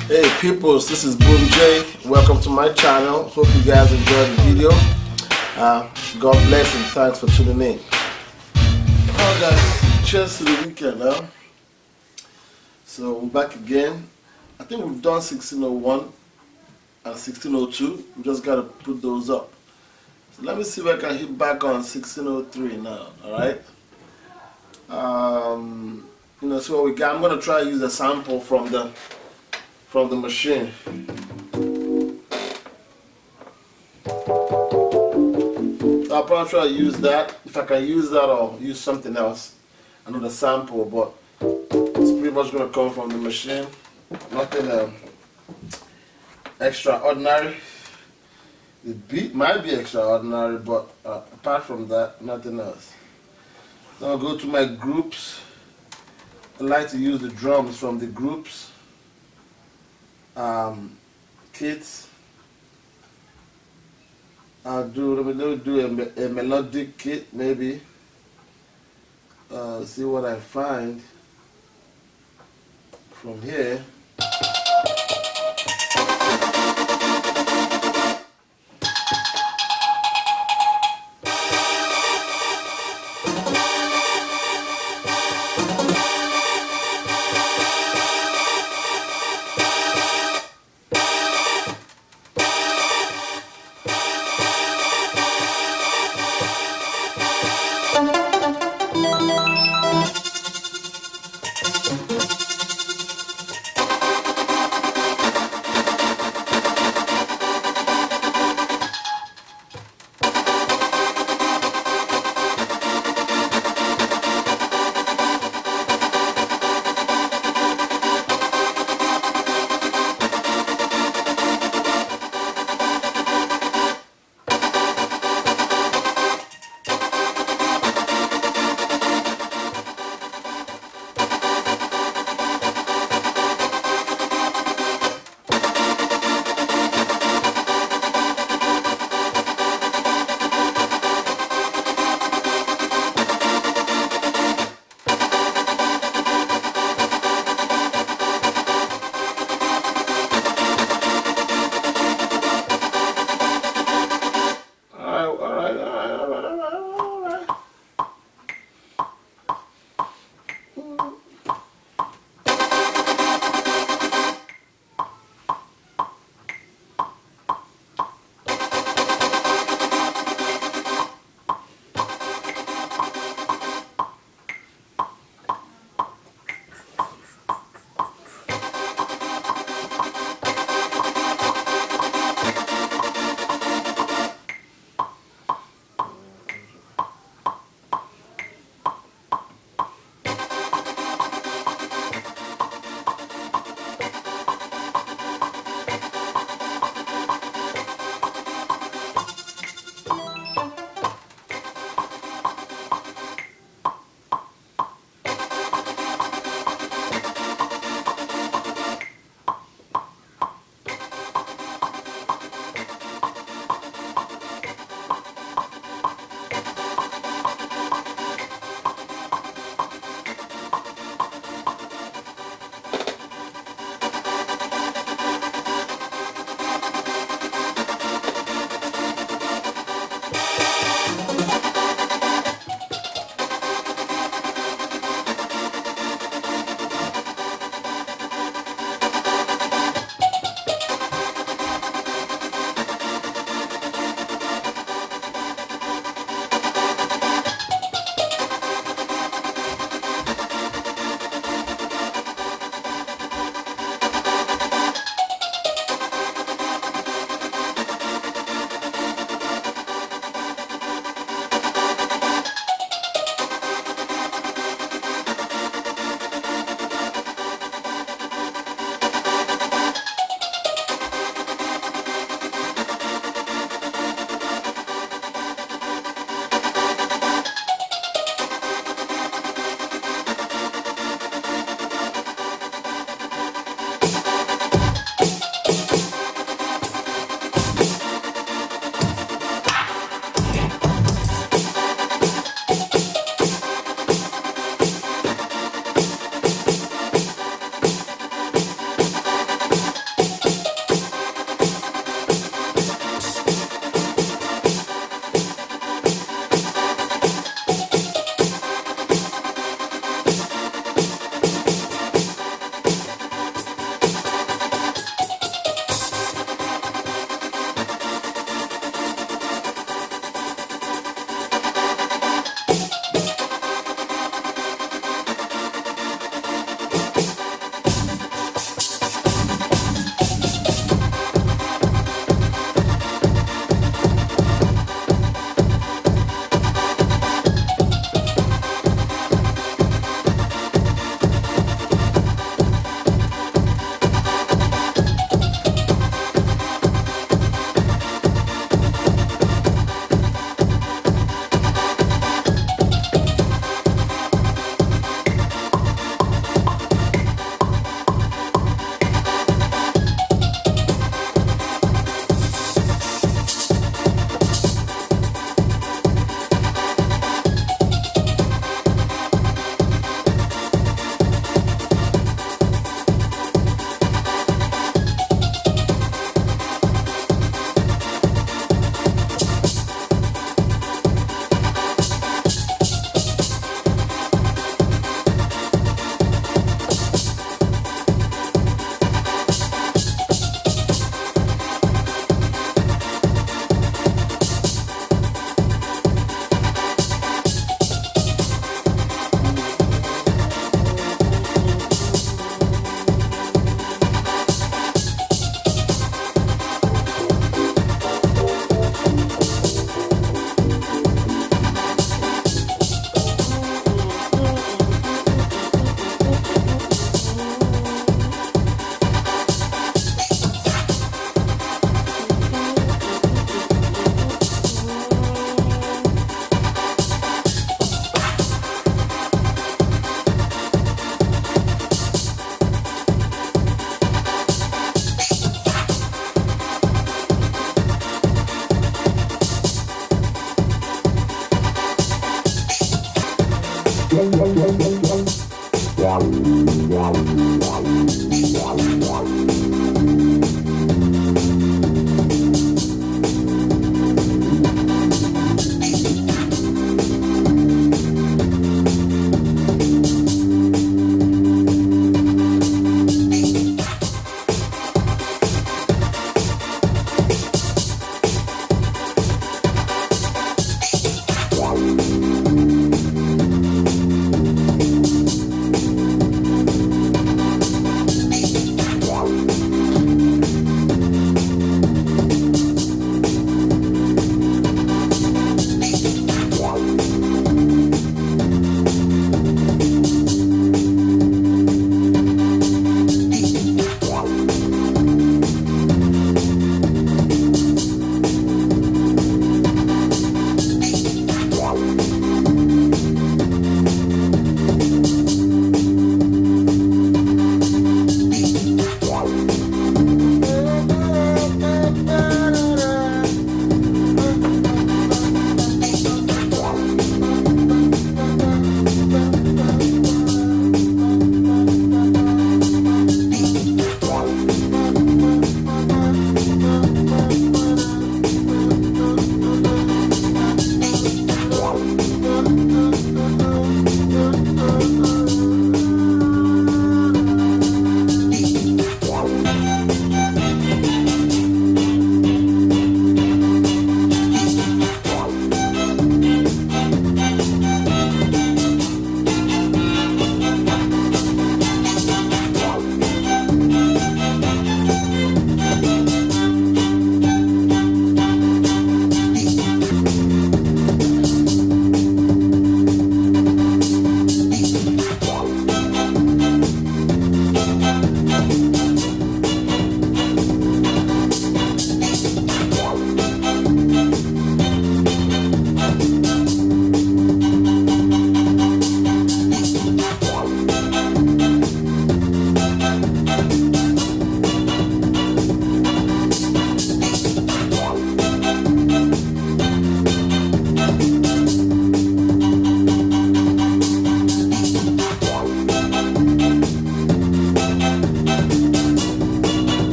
Hey peoples, this is Boom J. Welcome to my channel. Hope you guys enjoyed the video. God bless and thanks for tuning in. Alright guys, cheers to the weekend now. So we're back again. I think we've done 1601 and 1602. We just gotta put those up. So let me see if I can hit back on 1603 now. Alright. So what we got, I'm gonna try to use a sample from the machine. So I'll probably try to use that. If I can use that, I'll use something else. Another sample, but it's pretty much going to come from the machine. Nothing extraordinary. The beat might be extraordinary, but apart from that, nothing else. Now I'll go to my groups. I like to use the drums from the groups. Kits. Let me do a melodic kit maybe. See what I find from here.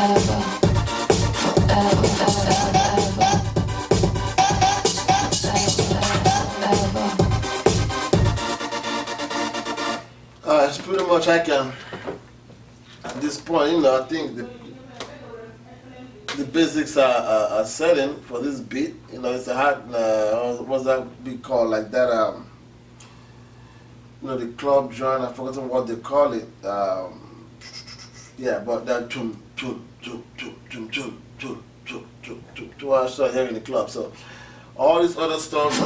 It's pretty much I can, at this point, you know, I think the basics are setting for this beat. You know, it's a hard, what's that beat called, like that, you know, the club joint, I've forgotten what they call it. Yeah, but that tune, I start hearing in the club. So all this other stuff,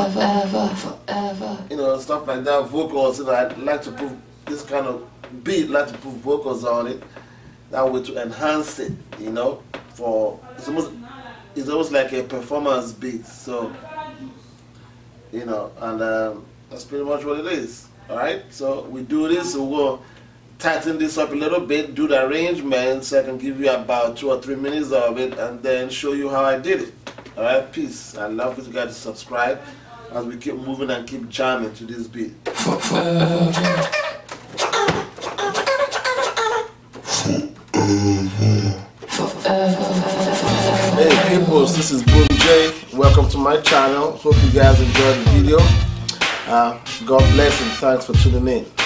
you know, stuff like that, vocals, you know, I like to put this kind of beat, like to put vocals on it, that way to enhance it, you know, for, it's almost like a performance beat, so, you know, and that's pretty much what it is, alright? So we do this, so we'll tighten this up a little bit, do the arrangement, so I can give you about 2 or 3 minutes of it, and then show you how I did it. Alright, peace. I'd love for you guys to subscribe as we keep moving and keep jamming to this beat. Hey peoples, this is Boom J. Welcome to my channel. Hope you guys enjoyed the video. God bless and thanks for tuning in.